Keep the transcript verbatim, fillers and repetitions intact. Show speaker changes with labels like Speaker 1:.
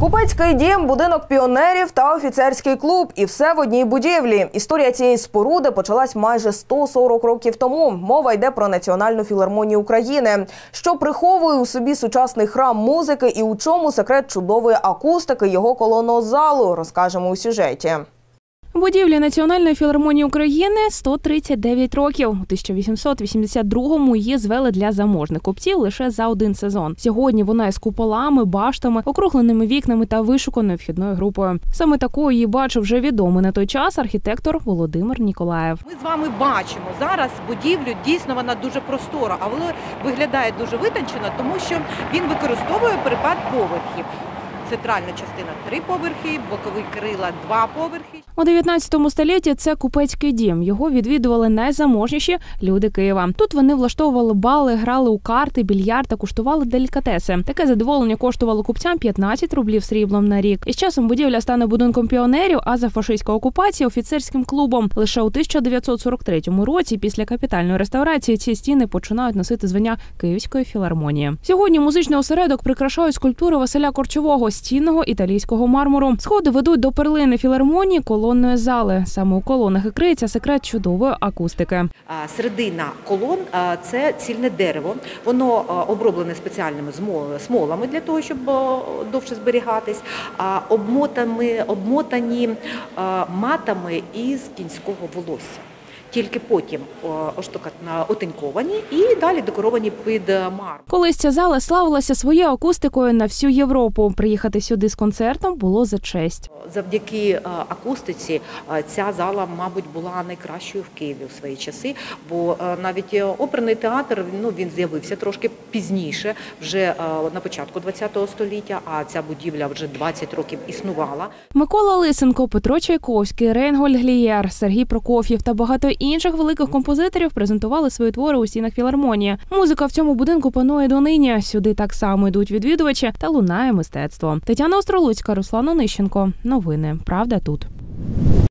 Speaker 1: Купецький дім, будинок піонерів та офіцерський клуб. І все в одній будівлі. Історія цієї споруди почалась майже сто сорок років тому. Мова йде про Національну філармонію України, що приховує у собі сучасний храм музики і у чому секрет чудової акустики його колонного залу, розкажемо у сюжеті.
Speaker 2: Будівлі Національної філармонії України сто тридцять дев'ять років. У тисяча вісімсот вісімдесят другому її звели для заможних купців лише за один сезон. Сьогодні вона із куполами, баштами, округленими вікнами та вишуканою вхідною групою. Саме такою її бачив вже відомий на той час архітектор Володимир Ніколаєв.
Speaker 3: Ми з вами бачимо зараз будівлю, дійсно вона дуже простора, але виглядає дуже витончено, тому що він використовує перепад поверхів. Центральна частина – три поверхи, бокові крила – два поверхи.
Speaker 2: У дев'ятнадцятому столітті це Купецький дім. Його відвідували найзаможніші люди Києва. Тут вони влаштовували бали, грали у карти, більярд та куштували делікатеси. Таке задоволення коштувало купцям п'ятнадцять рублів сріблом на рік. І з часом будівля стане будинком піонерів, а за фашистської окупації – офіцерським клубом. Лише у тисяча дев'ятсот сорок третьому році, після капітальної реставрації, ці стіни починають носити звання Київської філармонії. Сьогодні музичний осередок прикрашають скульптури Василя Корчового, стінного італійського мармуру. Сходи ведуть до перлини філармонії колонної зали. Саме у колонах і криється секрет чудової акустики.
Speaker 3: Середина колон – це цільне дерево. Воно оброблене спеціальними смолами для того, щоб довше зберігатись, обмотані, обмотані матами із кінського волосся. Тільки потім отиньковані і далі декоровані під мармур.
Speaker 2: Колись ця зала славилася своєю акустикою на всю Європу. Приїхати сюди з концертом було за честь.
Speaker 3: Завдяки акустиці ця зала, мабуть, була найкращою в Києві у свої часи, бо навіть оперний театр, ну, він з'явився трошки пізніше, вже на початку ХХ століття, а ця будівля вже двадцять років існувала.
Speaker 2: Микола Лисенко, Петро Чайковський, Рейнгольд Глієр, Сергій Прокоф'єв та багато інших великих композиторів презентували свої твори у стінах філармонії. Музика в цьому будинку панує донині. Сюди так само йдуть відвідувачі та лунає мистецтво. Тетяна Остролуцька, Руслан Онищенко. Новини. Правда тут.